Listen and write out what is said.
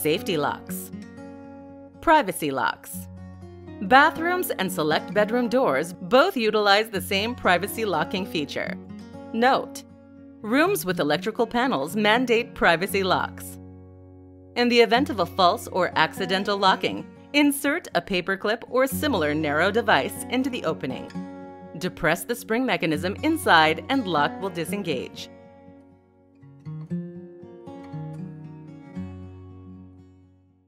Safety locks. Privacy locks. Bathrooms and select bedroom doors both utilize the same privacy locking feature. Note: rooms with electrical panels mandate privacy locks. In the event of a false or accidental locking, insert a paperclip or similar narrow device into the opening. Depress the spring mechanism inside and lock will disengage.